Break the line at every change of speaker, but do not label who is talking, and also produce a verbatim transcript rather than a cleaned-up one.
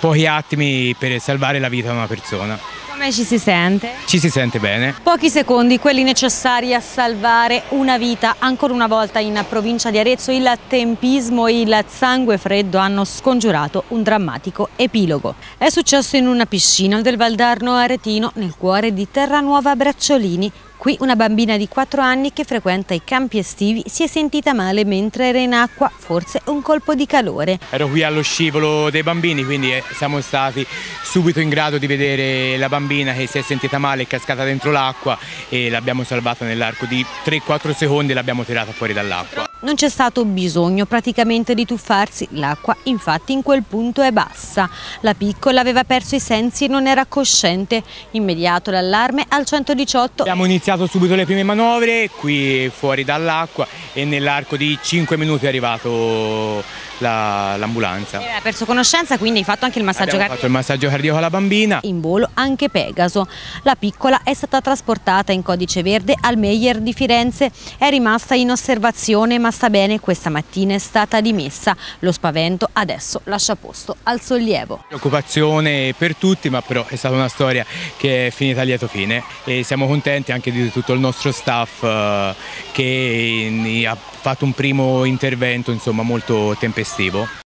pochi attimi per salvare la vita di una persona.
Come ci si sente?
Ci si sente bene.
Pochi secondi, quelli necessari a salvare una vita. Ancora una volta in provincia di Arezzo il tempismo e il sangue freddo hanno scongiurato un drammatico epilogo. È successo in una piscina del Valdarno Aretino, nel cuore di Terranuova Bracciolini. Qui una bambina di quattro anni che frequenta i campi estivi si è sentita male mentre era in acqua, forse un colpo di calore.
Ero qui allo scivolo dei bambini, quindi siamo stati subito in grado di vedere la bambina che si è sentita male, è cascata dentro l'acqua e l'abbiamo salvata nell'arco di tre quattro secondi e l'abbiamo tirata fuori dall'acqua.
Non c'è stato bisogno praticamente di tuffarsi, l'acqua infatti in quel punto è bassa. La piccola aveva perso i sensi e non era cosciente. Immediato l'allarme al centodiciotto.
Abbiamo iniziato subito le prime manovre qui fuori dall'acqua e nell'arco di cinque minuti è arrivato l'ambulanza.
La, ha perso conoscenza, quindi hai fatto anche il massaggio
cardiaco. Abbiamo fatto il massaggio cardiaco alla bambina.
In volo anche Pegaso. La piccola è stata trasportata in codice verde al Meyer di Firenze. È rimasta in osservazione ma sta bene, questa mattina è stata dimessa. Lo spavento adesso lascia posto al sollievo.
Preoccupazione per tutti, ma però è stata una storia che è finita a lieto fine e siamo contenti anche di tutto il nostro staff eh, che ha fatto un primo intervento insomma molto tempestivo.